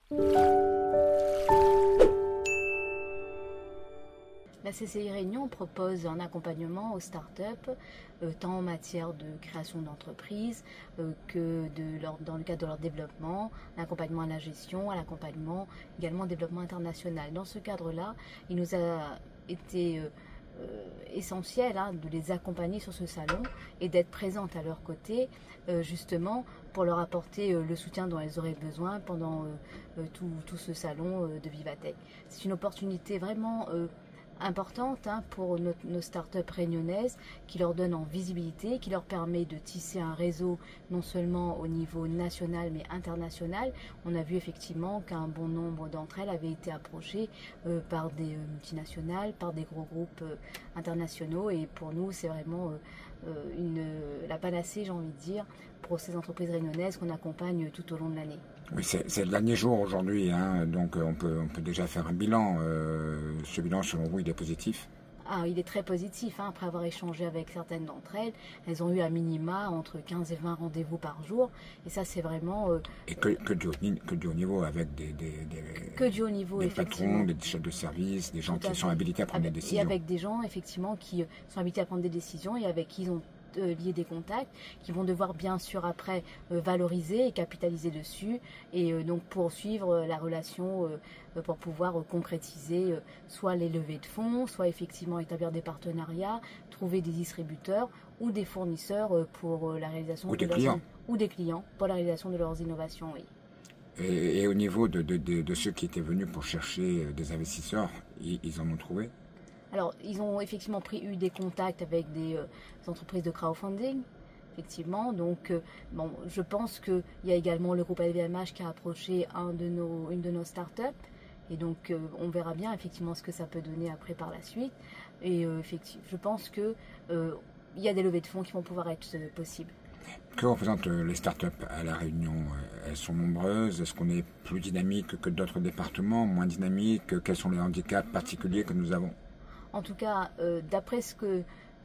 La CCI Réunion propose un accompagnement aux startups, tant en matière de création d'entreprises que dans le cadre de leur développement, l'accompagnement à la gestion, à l'accompagnement également au développement international. Dans ce cadre-là, il nous a été essentiel de les accompagner sur ce salon et d'être présente à leur côté, justement pour leur apporter le soutien dont elles auraient besoin pendant tout ce salon de Vivatech. C'est une opportunité vraiment importante pour nos startups réunionnaises, qui leur donne en visibilité, qui leur permet de tisser un réseau non seulement au niveau national mais international. On a vu effectivement qu'un bon nombre d'entre elles avaient été approchées par des multinationales, par des gros groupes internationaux, et pour nous c'est vraiment la panacée, j'ai envie de dire, pour ces entreprises réunionnaises qu'on accompagne tout au long de l'année. Oui, c'est le dernier jour aujourd'hui, donc on peut déjà faire un bilan. Ce bilan, selon vous, il est positif? Il est très positif. Après avoir échangé avec certaines d'entre elles, elles ont eu à minima entre 15 et 20 rendez-vous par jour. Et ça, c'est vraiment... Et que du haut niveau, avec que du haut niveau, des patrons, des chefs de service, des gens qui sont habilités à prendre des décisions. Et avec des gens, effectivement, qui sont habilités à prendre des décisions et avec qui ils ont lier des contacts qui vont devoir bien sûr après valoriser et capitaliser dessus, et donc poursuivre la relation pour pouvoir concrétiser soit les levées de fonds, soit effectivement établir des partenariats, trouver des distributeurs ou des fournisseurs pour la réalisation ou des clients pour la réalisation de leurs innovations. Oui. Et au niveau de ceux qui étaient venus pour chercher des investisseurs, ils en ont trouvé? Alors, ils ont effectivement eu des contacts avec des entreprises de crowdfunding, effectivement. Donc, je pense qu'il y a également le groupe LVMH qui a approché une de nos startups. Et donc, on verra bien effectivement ce que ça peut donner après par la suite. Et effectivement, je pense qu'il y a des levées de fonds qui vont pouvoir être possibles. Que représentent les startups à La Réunion? Elles sont nombreuses. Est-ce qu'on est plus dynamique que d'autres départements, moins dynamique? Quels sont les handicaps particuliers que nous avons? En tout cas, d'après ce que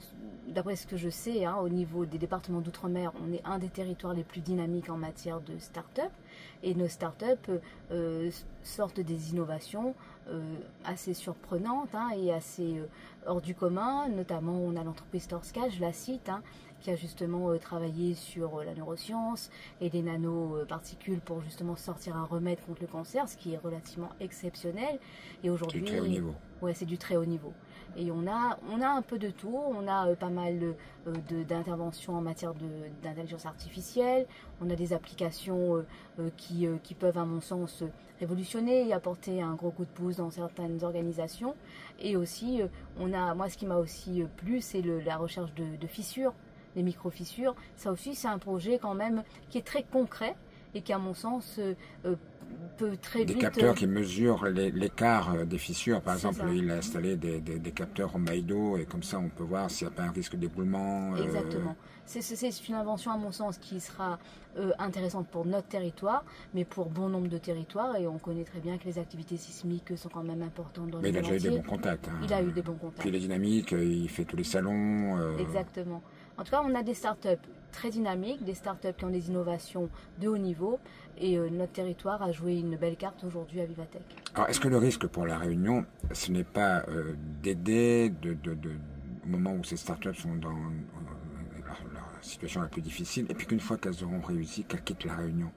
je sais, au niveau des départements d'outre-mer, on est un des territoires les plus dynamiques en matière de start-up. Et nos start-up sortent des innovations assez surprenantes et assez hors du commun. Notamment, on a l'entreprise Torska, je la cite, qui a justement travaillé sur la neuroscience et les nanoparticules pour justement sortir un remède contre le cancer, ce qui est relativement exceptionnel. Et aujourd'hui, du très haut niveau. Ouais, c'est du très haut niveau. Et on a un peu de tout. On a pas mal d'interventions en matière d'intelligence artificielle. On a des applications qui peuvent, à mon sens, révolutionner et apporter un gros coup de pouce dans certaines organisations. Et aussi, moi, ce qui m'a aussi plu, c'est la recherche de fissures, des micro-fissures. Ça aussi, c'est un projet quand même qui est très concret et qui, à mon sens, peut très vite... Des capteurs qui mesurent l'écart des fissures. Par exemple, ça. Il a installé des capteurs en maille d'eau, et comme ça, on peut voir s'il n'y a pas un risque d'éboulement. Exactement. C'est une invention, à mon sens, qui sera intéressante pour notre territoire, mais pour bon nombre de territoires. Et on connaît très bien que les activités sismiques sont quand même importantes dans le monde entier. Mais il a déjà eu des bons contacts. Il a eu des bons contacts. Puis il est dynamique, il fait tous les salons. Exactement. En tout cas, on a des startups très dynamiques, des startups qui ont des innovations de haut niveau, et notre territoire a joué une belle carte aujourd'hui à Vivatech. Alors, est-ce que le risque pour La Réunion, ce n'est pas d'aider au moment où ces startups sont dans leur situation la plus difficile, et puis qu'une fois qu'elles auront réussi, qu'elles quittent La Réunion?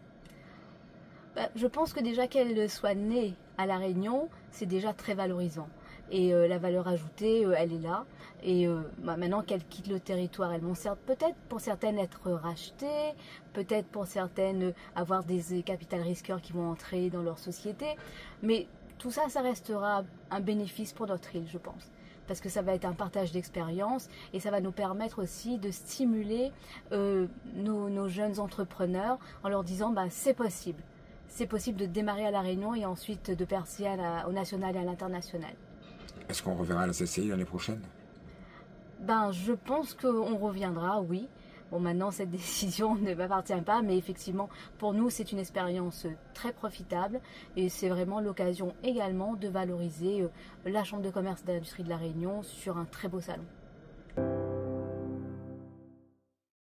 Je pense que déjà qu'elles soient nées à La Réunion, c'est déjà très valorisant. Et la valeur ajoutée, elle est là. Et maintenant qu'elles quittent le territoire, elles vont peut-être pour certaines être rachetées, peut-être pour certaines avoir des capital risqueurs qui vont entrer dans leur société. Mais tout ça, ça restera un bénéfice pour notre île, je pense. Parce que ça va être un partage d'expérience et ça va nous permettre aussi de stimuler nos jeunes entrepreneurs en leur disant c'est possible. C'est possible de démarrer à La Réunion et ensuite de percer au national et à l'international. Est-ce qu'on reverra la CCI l'année prochaine? Je pense qu'on reviendra, oui. Bon, maintenant, cette décision ne m'appartient pas, mais effectivement, pour nous, c'est une expérience très profitable et c'est vraiment l'occasion également de valoriser la Chambre de commerce et d'industrie de La Réunion sur un très beau salon.